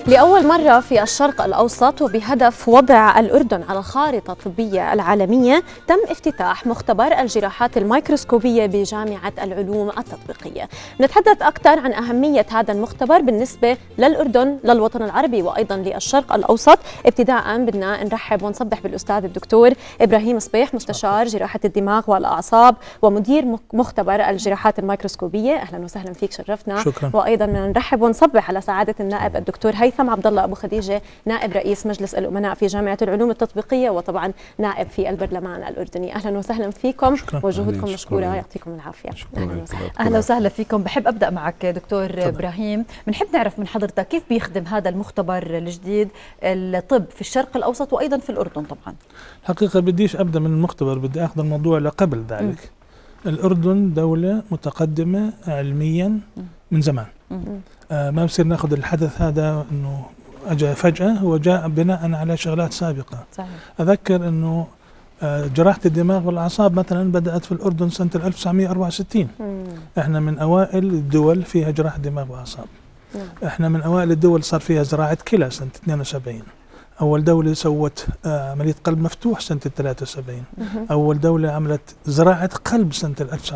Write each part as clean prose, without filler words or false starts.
لأول مرة في الشرق الأوسط وبهدف وضع الأردن على الخارطة الطبية العالمية تم افتتاح مختبر الجراحات الميكروسكوبية بجامعة العلوم التطبيقية. نتحدث أكثر عن أهمية هذا المختبر بالنسبة للأردن، للوطن العربي وأيضا للشرق الأوسط. ابتداء بدنا نرحب ونصبح بالأستاذ الدكتور إبراهيم صبيح، مستشار جراحة الدماغ والأعصاب ومدير مختبر الجراحات الميكروسكوبية. أهلا وسهلا فيك، شرفتنا. شكرا. وأيضا نرحب ونصبح على سعادة النائب الدكتور هيثم عبد الله أبو خديجة، نائب رئيس مجلس الأمناء في جامعة العلوم التطبيقية وطبعا نائب في البرلمان الأردني. أهلا وسهلا فيكم، وجهودكم مشكورة، يعطيكم العافية. أهلا وسهلا. أهلا وسهلا فيكم. بحب أبدأ معك دكتور إبراهيم، بنحب نعرف من حضرتك كيف بيخدم هذا المختبر الجديد الطب في الشرق الأوسط وأيضا في الأردن. طبعا حقيقة بديش أبدأ من المختبر، بدي أخذ الموضوع لقبل ذلك. الأردن دولة متقدمة علميا من زمان. ما بصير ناخذ الحدث هذا انه اجى فجأة، هو جاء بناء على شغلات سابقة. صحيح. اذكر انه جراحة الدماغ والاعصاب مثلا بدأت في الأردن سنة 1964. احنا من اوائل الدول فيها جراحة دماغ واعصاب. احنا من اوائل الدول صار فيها زراعة كلى سنة 72. أول دولة سوت عملية قلب مفتوح سنة 73. أول دولة عملت زراعة قلب سنة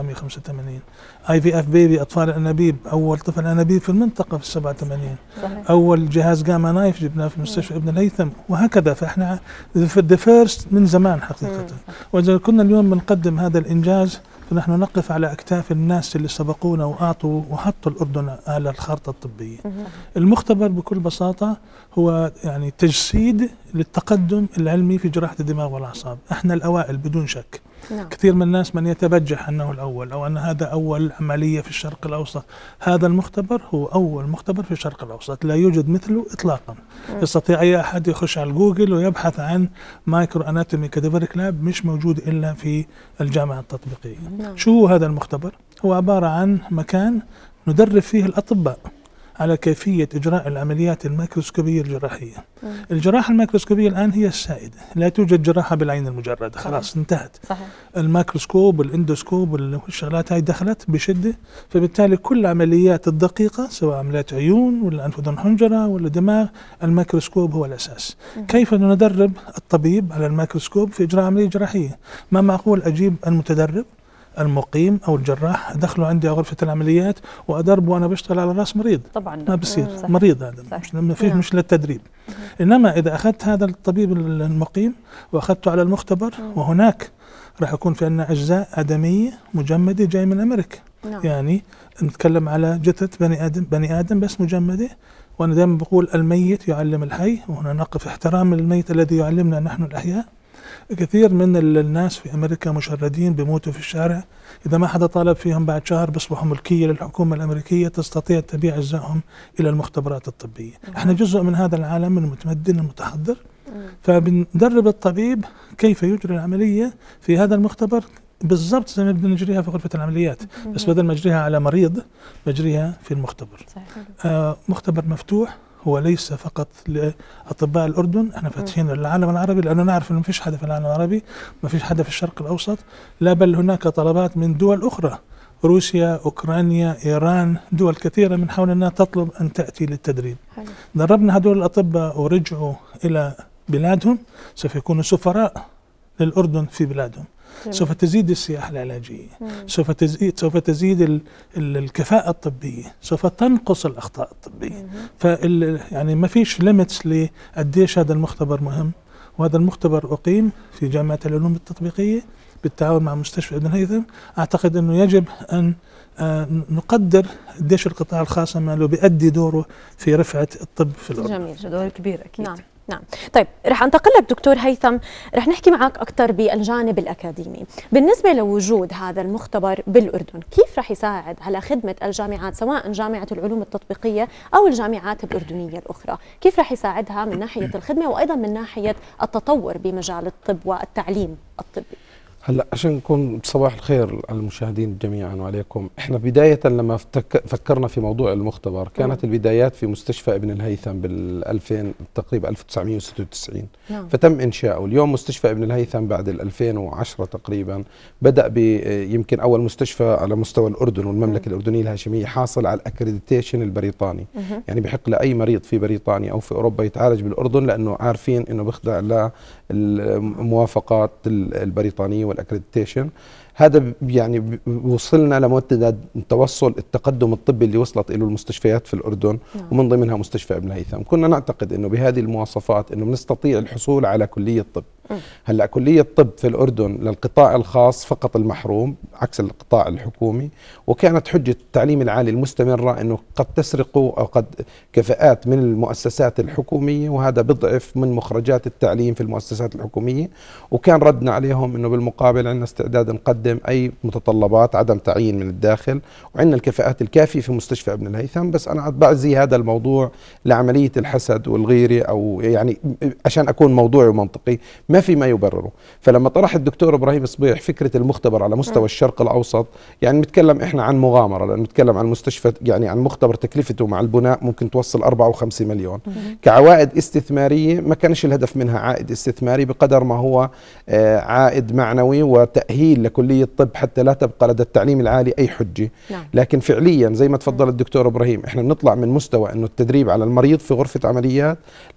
1985. IVF بيبي، أطفال الأنابيب، أول طفل أنابيب في المنطقة في 87. أول جهاز جاما نايف جبناه في مستشفى ابن الهيثم، وهكذا. فإحنا في the first من زمان حقيقة. وإذا كنا اليوم بنقدم هذا الإنجاز فنحن نقف على أكتاف الناس اللي سبقونا وأعطوا وحطوا الأردن على الخارطة الطبية. المختبر بكل بساطة هو يعني تجسيد للتقدم العلمي في جراحة الدماغ والأعصاب. احنا الأوائل بدون شك. كثير من الناس من يتبجح أنه الأول أو أن هذا أول عملية في الشرق الأوسط. هذا المختبر هو أول مختبر في الشرق الأوسط، لا يوجد مثله إطلاقا. يستطيع أي أحد يخش على جوجل ويبحث عن مايكرو أناتومي كاديفريك لاب، مش موجود إلا في الجامعة التطبيقية. شو هو هذا المختبر؟ هو عبارة عن مكان ندرب فيه الأطباء على كيفية إجراء العمليات الميكروسكوبية الجراحية. الجراحة الميكروسكوبية الآن هي السائدة، لا توجد جراحة بالعين المجردة، خلاص انتهت. صحيح. الميكروسكوب والإندوسكوب والشغلات هاي دخلت بشدة، فبالتالي كل عمليات الدقيقة سواء عمليات عيون ولا أنف أذن حنجرة ولا دماغ، الميكروسكوب هو الأساس. كيف ندرب الطبيب على الميكروسكوب في إجراء عملية جراحية؟ ما معقول أجيب المتدرب المقيم او الجراح ادخله عندي غرفه العمليات وادربه وانا بشتغل على راس مريض. طبعا ما بصير. مريض هذا مش للتدريب. انما اذا اخذت هذا الطبيب المقيم واخذته على المختبر، وهناك راح يكون في عندنا اجزاء ادميه مجمده جاي من امريكا. يعني نتكلم على جثث بني ادم بس مجمده. وانا دائما بقول الميت يعلم الحي، وهنا نقف احترام للميت الذي يعلمنا نحن الاحياء. كثير من الناس في أمريكا مشردين بيموتوا في الشارع، إذا ما حدا طالب فيهم بعد شهر بيصبحوا ملكية للحكومة الأمريكية تستطيع تبيع أجزائهم إلى المختبرات الطبية. احنا جزء من هذا العالم المتمدن المتحضر، فبندرب الطبيب كيف يجري العملية في هذا المختبر بالضبط زي ما بدنا نجريها في غرفة العمليات، بس بدل ما نجريها على مريض بجريها في المختبر. مختبر مفتوح، هو ليس فقط لأطباء الأردن، احنا فاتحين للعالم العربي، لأنه نعرف أنه ما فيش حدا في العالم العربي، ما فيش حدا في الشرق الأوسط، لا بل هناك طلبات من دول أخرى، روسيا، أوكرانيا، إيران، دول كثيرة من حول أنها تطلب أن تأتي للتدريب. دربنا هدول الأطباء ورجعوا إلى بلادهم، سوف يكونوا سفراء للأردن في بلادهم. سوف تزيد السياحة العلاجية، سوف تزيد الكفاءة الطبية، سوف تنقص الأخطاء الطبية. يعني ما فيش ليميتس لقديش هذا المختبر مهم. وهذا المختبر أقيم في جامعة العلوم التطبيقية بالتعاون مع مستشفى ابن الهيثم. أعتقد أنه يجب أن نقدر قديش القطاع الخاص عمله بيؤدي دوره في رفعة الطب في الأردن. جميل، دور كبير أكيد. نعم. طيب رح انتقل لك دكتور هيثم، رح نحكي معك أكثر بالجانب الأكاديمي. بالنسبة لوجود هذا المختبر بالأردن، كيف رح يساعد على خدمة الجامعات سواء جامعة العلوم التطبيقية أو الجامعات الأردنية الأخرى؟ كيف رح يساعدها من ناحية الخدمة وأيضا من ناحية التطور بمجال الطب والتعليم الطبي؟ هلا عشان نكون صباح الخير على المشاهدين جميعا وعليكم. احنا بداية لما فكرنا في موضوع المختبر كانت البدايات في مستشفى ابن الهيثم بال2000 تقريبا 1996 فتم انشاؤه. اليوم مستشفى ابن الهيثم بعد 2010 تقريبا بدأ يمكن اول مستشفى على مستوى الاردن والمملكة الأردنية الهاشمية حاصل على الاكريديتيشن البريطاني. يعني بحق لاي مريض في بريطانيا او في اوروبا يتعالج بالاردن لانه عارفين انه بيخضع للموافقات البريطانية والاكريديتيشن. هذا يعني وصلنا لمنتدى توصل التقدم الطبي اللي وصلت له المستشفيات في الأردن ومن ضمنها مستشفى ابن هيثم. كنا نعتقد انه بهذه المواصفات انه بنستطيع الحصول على كلية طب. هلا كلية طب في الأردن للقطاع الخاص فقط المحروم عكس القطاع الحكومي، وكانت حجة التعليم العالي المستمرة انه قد تسرقوا او قد كفاءات من المؤسسات الحكومية وهذا بضعف من مخرجات التعليم في المؤسسات الحكومية، وكان ردنا عليهم انه بالمقابل عندنا استعداد نقدم اي متطلبات عدم تعيين من الداخل وعندنا الكفاءات الكافية في مستشفى ابن الهيثم. بس انا بعزي هذا الموضوع لعملية الحسد والغيرة او يعني عشان اكون موضوعي ومنطقي ما في ما يبرره. فلما طرح الدكتور ابراهيم صبيح فكرة المختبر على مستوى الشرق الاوسط يعني نتكلم احنا عن مغامرة، لأن نتكلم عن مستشفى يعني عن مختبر تكلفته مع البناء ممكن توصل 4 و5 مليون. كعوائد استثمارية ما كانش الهدف منها عائد استثماري بقدر ما هو عائد معنوي وتأهيل لكلية الطب حتى لا تبقى لدى التعليم العالي أي حجة. لكن فعليا زي ما تفضل الدكتور إبراهيم احنا بنطلع من مستوى أنه التدريب على المريض في غرفة عمليات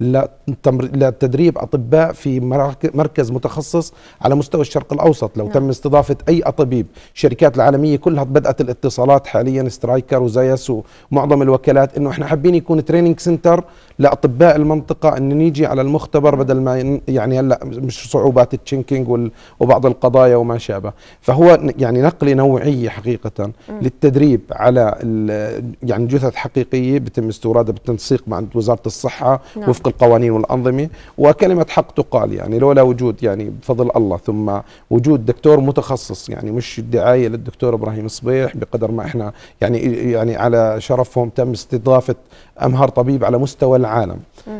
لتدريب أطباء في مركز متخصص على مستوى الشرق الأوسط. لو تم استضافة أي طبيب، الشركات العالمية كلها بدأت الاتصالات حاليا سترايكر وزايس ومعظم الوكالات انه احنا حابين يكون تريننج سنتر لاطباء المنطقه انه نيجي على المختبر بدل ما يعني هلا مش صعوبات التشينكينج وبعض القضايا وما شابه. فهو يعني نقله نوعيه حقيقه للتدريب على يعني جثث حقيقيه بتم استوردها بالتنسيق مع وزاره الصحه وفق القوانين والانظمه. وكلمه حق تقال يعني لولا وجود يعني بفضل الله ثم وجود دكتور متخصص، يعني مش دعايه للدكتور ابراهيم صبيح بقدر ما احنا يعني على شرفهم تم استضافه امهر طبيب على مستوى العالم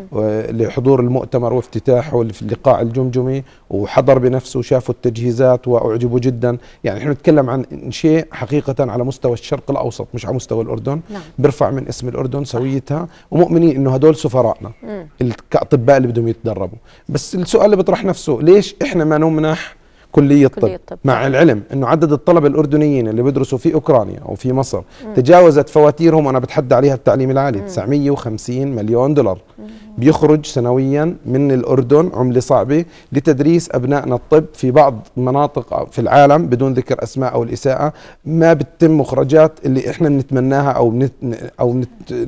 لحضور المؤتمر وافتتاحه في اللقاء الجمجمي، وحضر بنفسه وشافوا التجهيزات واعجبوا جدا. يعني احنا نتكلم عن شيء حقيقه على مستوى الشرق الاوسط مش على مستوى الاردن. بيرفع من اسم الاردن سويتها ومؤمنين انه هدول سفرائنا كاطباء اللي بدهم يتدربوا. بس السؤال اللي بيطرح نفسه ليش احنا ما نمنح كلية طب مع العلم انه عدد الطلبة الاردنيين اللي بيدرسوا في اوكرانيا او في مصر تجاوزت فواتيرهم وانا بتحدى عليها التعليم العالي 950 مليون دولار بيخرج سنويا من الأردن عملة صعبة لتدريس أبنائنا الطب في بعض مناطق في العالم بدون ذكر أسماء أو الإساءة ما بتتم مخرجات اللي إحنا بنتمناها أو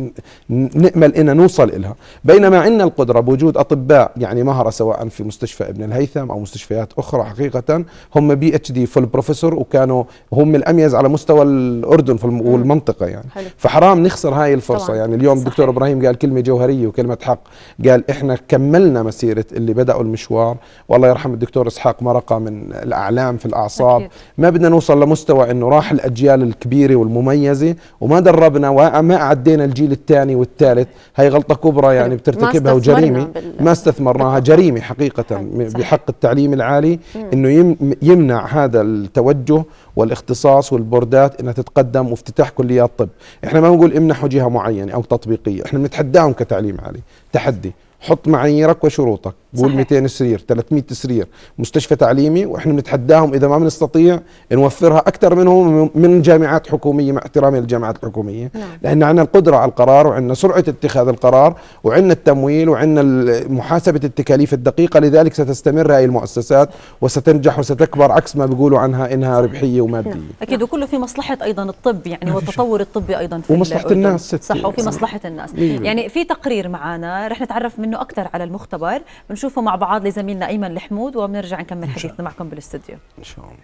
نأمل إن نوصل إلها. بينما عندنا القدرة بوجود أطباء يعني مهرة سواء في مستشفى ابن الهيثم أو مستشفيات أخرى حقيقة هم PhD فول بروفيسور وكانوا هم الأميز على مستوى الأردن والمنطقة يعني. فحرام نخسر هاي الفرصة طبعا. يعني اليوم الدكتور إبراهيم قال كلمة جوهرية وكلمة حق، قال احنا كملنا مسيرة اللي بدأوا المشوار، والله يرحم الدكتور إسحاق مرقة من الأعلام في الأعصاب أكيد. ما بدنا نوصل لمستوى انه راح الأجيال الكبيرة والمميزة وما دربنا وما أعدينا الجيل الثاني والثالث. هي غلطة كبرى يعني بترتكبها وجريمة ما استثمرناها، جريمة حقيقة بحق التعليم العالي انه يمنع هذا التوجه والاختصاص والبوردات انها تتقدم وافتتاح كليات طب. احنا ما بنقول امنحوا جهة معينة او تطبيقية، احنا بنتحداهم كتعليم عالي تحدي. حط معاييرك وشروطك، قول 200 سرير 300 سرير مستشفى تعليمي، واحنا بنتحداهم اذا ما بنستطيع نوفرها اكثر منهم من جامعات حكوميه مع احترامي للجامعات الحكوميه. لان عندنا القدره على القرار وعندنا سرعه اتخاذ القرار وعندنا التمويل وعندنا محاسبه التكاليف الدقيقه، لذلك ستستمر هذه المؤسسات وستنجح وستكبر عكس ما بيقولوا عنها انها ربحيه وماديه. اكيد وكله في مصلحه ايضا الطب يعني والتطور الطبي ايضا في ومصلحه الناس صح وفي مصلحه الناس. يعني في تقرير معنا رح نتعرف منه اكثر على المختبر، بنشوفه مع بعض لزميلنا أيمن الحمود وبنرجع نكمل حديثنا معكم بالاستوديو إن شاء الله.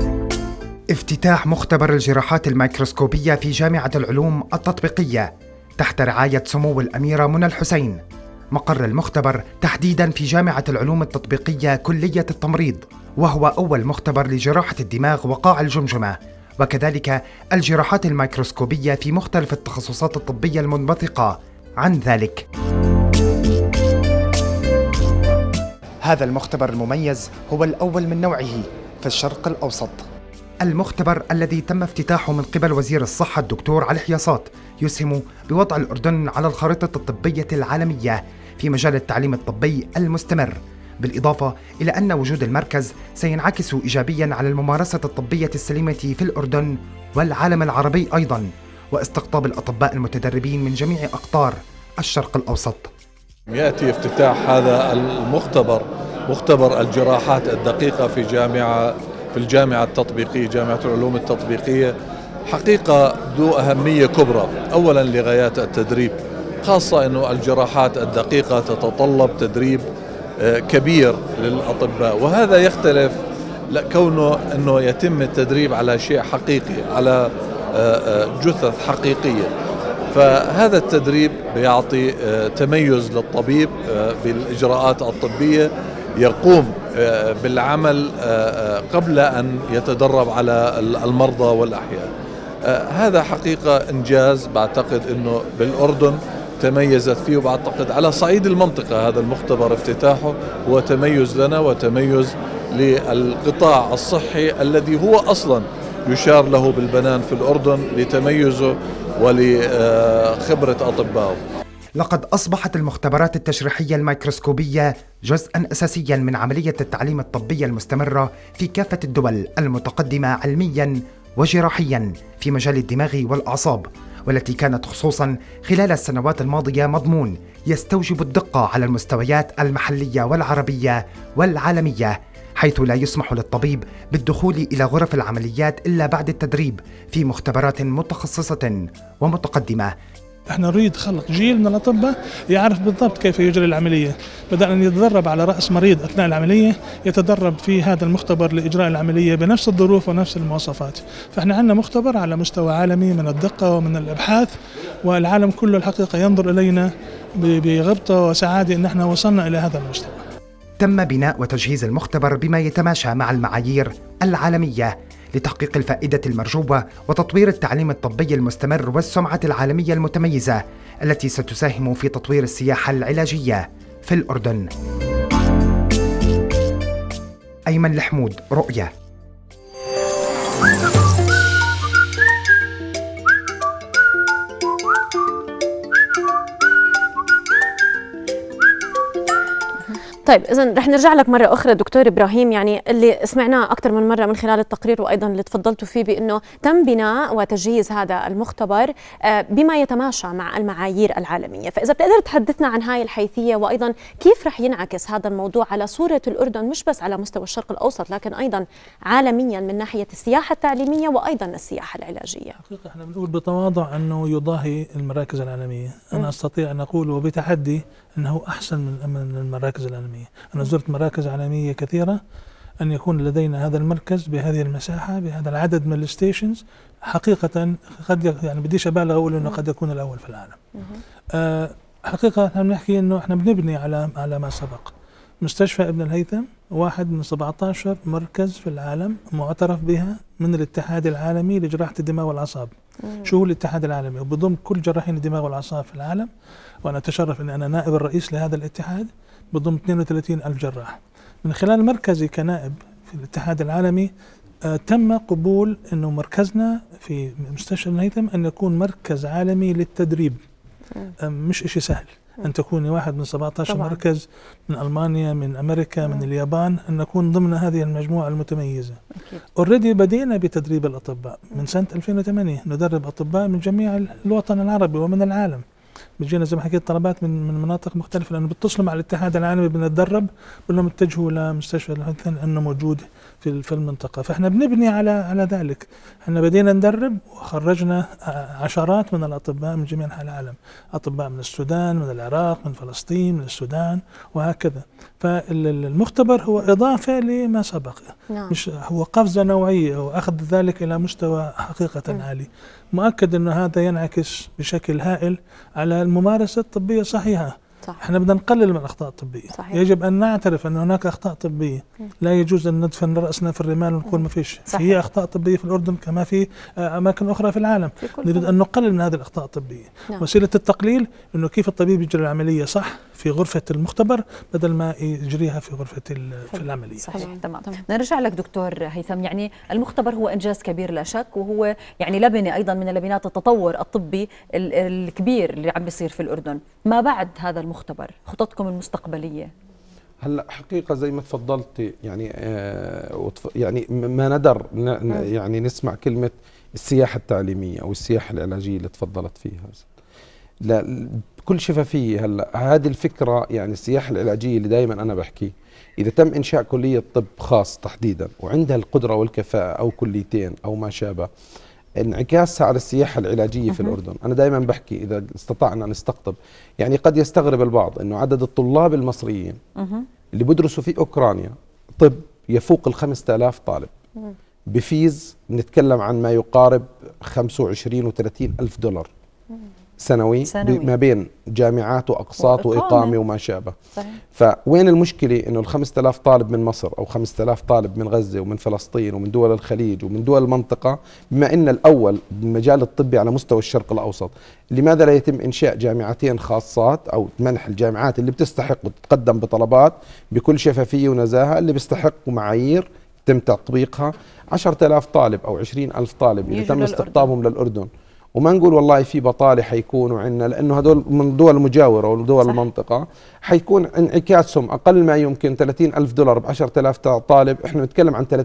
افتتاح مختبر الجراحات الميكروسكوبية في جامعة العلوم التطبيقية تحت رعاية سمو الأميرة منى الحسين. مقر المختبر تحديداً في جامعة العلوم التطبيقية كلية التمريض، وهو أول مختبر لجراحة الدماغ وقاع الجمجمة، وكذلك الجراحات الميكروسكوبية في مختلف التخصصات الطبية المنبثقة عن ذلك. هذا المختبر المميز هو الأول من نوعه في الشرق الأوسط. المختبر الذي تم افتتاحه من قبل وزير الصحة الدكتور علي حياصات يسهم بوضع الأردن على الخارطة الطبية العالمية في مجال التعليم الطبي المستمر، بالإضافة إلى أن وجود المركز سينعكس إيجابياً على الممارسة الطبية السليمة في الأردن والعالم العربي أيضاً، واستقطاب الأطباء المتدربين من جميع أقطار الشرق الأوسط. يأتي افتتاح هذا المختبر، مختبر الجراحات الدقيقة في الجامعة التطبيقية، جامعة العلوم التطبيقية، حقيقة ذو أهمية كبرى. أولاً لغايات التدريب، خاصة أنه الجراحات الدقيقة تتطلب تدريب كبير للأطباء، وهذا يختلف كونه أنه يتم التدريب على شيء حقيقي، على جثث حقيقية. فهذا التدريب بيعطي تميز للطبيب بالإجراءات الطبية، يقوم بالعمل قبل أن يتدرب على المرضى والأحياء. هذا حقيقة إنجاز بعتقد أنه بالأردن تميزت فيه، وبعتقد على صعيد المنطقة هذا المختبر افتتاحه هو تميز لنا وتميز للقطاع الصحي الذي هو أصلا يشار له بالبنان في الأردن لتميزه ولخبرة أطبائه. لقد أصبحت المختبرات التشريحية الميكروسكوبية جزءاً أساسياً من عملية التعليم الطبي المستمرة في كافة الدول المتقدمة علمياً وجراحياً في مجال الدماغ والأعصاب، والتي كانت خصوصاً خلال السنوات الماضية مضمون يستوجب الدقة على المستويات المحلية والعربية والعالمية، حيث لا يسمح للطبيب بالدخول إلى غرف العمليات إلا بعد التدريب في مختبرات متخصصة ومتقدمة. احنا نريد خلق جيل من الأطباء يعرف بالضبط كيف يجري العملية، بدل أن يتدرب على رأس مريض أثناء العملية يتدرب في هذا المختبر لإجراء العملية بنفس الظروف ونفس المواصفات. فاحنا عندنا مختبر على مستوى عالمي من الدقة ومن الأبحاث، والعالم كله الحقيقة ينظر إلينا بغبطة وسعادة أن احنا وصلنا إلى هذا المستوى. تم بناء وتجهيز المختبر بما يتماشى مع المعايير العالمية لتحقيق الفائدة المرجوة وتطوير التعليم الطبي المستمر والسمعة العالمية المتميزة التي ستساهم في تطوير السياحة العلاجية في الأردن. أيمن الحمود، رؤية. طيب إذن رح نرجع لك مرة أخرى دكتور إبراهيم، يعني اللي سمعناه أكثر من مرة من خلال التقرير وأيضا اللي تفضلتوا فيه بأنه تم بناء وتجهيز هذا المختبر بما يتماشى مع المعايير العالمية، فإذا بتقدر تحدثنا عن هاي الحيثية وأيضا كيف رح ينعكس هذا الموضوع على صورة الأردن مش بس على مستوى الشرق الأوسط لكن أيضا عالميا من ناحية السياحة التعليمية وأيضا السياحة العلاجية. حقيقة احنا بنقول بتواضع أنه يضاهي المراكز العالمية. أنا أستطيع أن أقول وبتحدي أنه أحسن من المراكز العالمية. أنا زرت مراكز عالمية كثيرة، أن يكون لدينا هذا المركز بهذه المساحة بهذا العدد من الستيشنز حقيقة قد يعني بديش أبالغ أقول أنه قد يكون الأول في العالم. حقيقة احنا بنحكي أنه احنا بنبني على ما سبق. مستشفى ابن الهيثم واحد من 17 مركز في العالم معترف بها من الاتحاد العالمي لجراحة الدماغ والأعصاب. شو هو الاتحاد العالمي؟ وبضم كل جراحين الدماغ والأعصاب في العالم، وأنا أتشرف أن أنا نائب الرئيس لهذا الاتحاد، بضم 32,000 جراح. من خلال مركزي كنائب في الاتحاد العالمي تم قبول أنه مركزنا في مستشفى ابن الهيثم أن يكون مركز عالمي للتدريب. مش إشي سهل أن تكوني واحد من 17 طبعا. مركز من ألمانيا، من أمريكا، من اليابان، أن نكون ضمن هذه المجموعة المتميزة. أوريدي بدينا بتدريب الأطباء من سنة 2008، ندرب أطباء من جميع الوطن العربي ومن العالم. بيجينا زي ما حكيت طلبات من مناطق مختلفة، لأنه بيتصلوا مع الاتحاد العالمي بنتدرب، بقول لهم اتجهوا لمستشفى الهيثم لأنه موجود في المنطقة. فإحنا بنبني على ذلك. إحنا بدينا ندرب وخرجنا عشرات من الأطباء من جميع أنحاء العالم، أطباء من السودان، من العراق، من فلسطين، من السودان، وهكذا. فالمختبر هو إضافة لما سبق، مش هو قفزة نوعية وأخذ ذلك إلى مستوى حقيقة عالي. مؤكد أنه هذا ينعكس بشكل هائل على الممارسة الطبية الصحيحة. احنا بدنا نقلل من الاخطاء الطبيه. صحيح. يجب ان نعترف ان هناك اخطاء طبيه، لا يجوز ان ندفن راسنا في الرمال ونقول ما فيش. في اخطاء طبيه في الاردن كما في اماكن اخرى في العالم، نريد ان نقلل من هذه الاخطاء الطبيه. وسيله التقليل انه كيف الطبيب يجري العمليه صح في غرفه المختبر بدل ما يجريها في غرفه في العمليه. صحيح. تمام. نرجع لك دكتور هيثم، يعني المختبر هو انجاز كبير لا شك، وهو يعني لبنه ايضا من لبنات التطور الطبي الكبير اللي عم بيصير في الاردن. ما بعد هذا المختبر خططكم المستقبليه؟ هلا حقيقه زي ما تفضلتي يعني يعني ما ندر يعني نسمع كلمه السياحه التعليميه او السياحه العلاجيه اللي تفضلت فيها. لا بكل شفافيه، هلا هذه الفكره يعني السياحه العلاجيه اللي دائما انا بحكي، اذا تم انشاء كليه طب خاص تحديدا وعندها القدره والكفاءه او كليتين او ما شابه، انعكاسها على السياحة العلاجية في الأردن. أنا دائما بحكي إذا استطعنا نستقطب، يعني قد يستغرب البعض أنه عدد الطلاب المصريين اللي بدرسوا في أوكرانيا طب يفوق 5000 طالب. بفيز نتكلم عن ما يقارب 25 و30 ألف دولار سنوي ما بين جامعات وأقساط وإقامة وما شابه. صحيح. فوين المشكلة إنه 5000 طالب من مصر أو 5000 طالب من غزة ومن فلسطين ومن دول الخليج ومن دول المنطقة، بما إن الأول بالمجال الطبي على مستوى الشرق الأوسط، لماذا لا يتم إنشاء جامعتين خاصات أو منح الجامعات اللي بتستحق وتتقدم بطلبات بكل شفافية ونزاهة، اللي بيستحق معايير تم تطبيقها، 10,000 طالب أو 20,000 طالب إذا تم استقطابهم للأردن، وما نقول والله في بطالة حيكونوا عندنا لأنه هدول من دول مجاورة ودول المنطقة، حيكون انعكاسهم أقل ما يمكن 30,000 دولار ب 10,000 طالب. إحنا نتكلم عن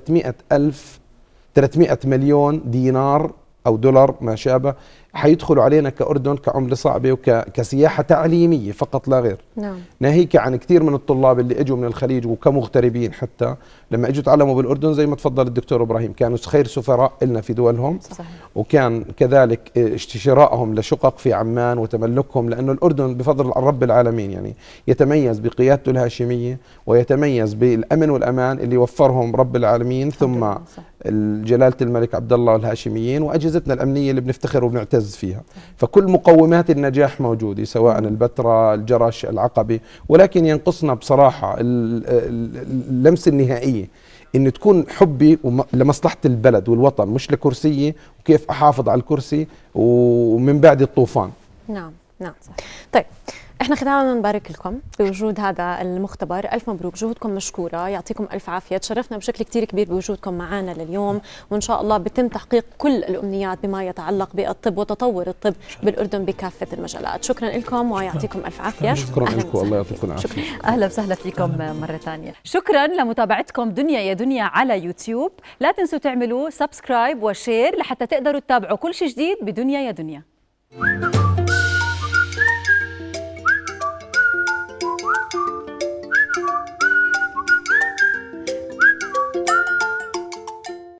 300 مليون دينار أو دولار ما شابه حيدخلوا علينا كأردن كعملة صعبة وكسياحة تعليمية فقط لا غير. ناهيك عن كثير من الطلاب اللي اجوا من الخليج وكمغتربين، حتى لما اجوا تعلموا بالأردن زي ما تفضل الدكتور إبراهيم كانوا خير سفراء لنا في دولهم. صحيح. وكان كذلك شرائهم لشقق في عمان وتملكهم، لأنه الأردن بفضل رب العالمين يعني يتميز بقيادته الهاشمية ويتميز بالأمن والأمان اللي وفرهم رب العالمين، ثم جلالة الملك عبد الله والهاشميين وأجهزتنا الأمنية اللي بنفتخر وبنعتز فيها. فكل مقومات النجاح موجودة، سواء البتراء، الجرش، العقبة، ولكن ينقصنا بصراحة اللمسة النهائية، إن تكون حبي لمصلحة البلد والوطن مش لكرسية وكيف أحافظ على الكرسي ومن بعد الطوفان. نعم صح. طيب احنا ختاما نبارك لكم بوجود هذا المختبر، الف مبروك، جهودكم مشكوره، يعطيكم الف عافيه، تشرفنا بشكل كثير كبير بوجودكم معنا لليوم، وان شاء الله بتم تحقيق كل الامنيات بما يتعلق بالطب وتطور الطب بالاردن بكافه المجالات. شكرا لكم ويعطيكم الف عافيه. شكرا لكم، الله يعطيكم العافيه. اهلا وسهلا فيكم مره ثانيه. شكرا لمتابعتكم دنيا يا دنيا على يوتيوب، لا تنسوا تعملوا سبسكرايب وشير لحتى تقدروا تتابعوا كل شيء جديد بدنيا يا دنيا.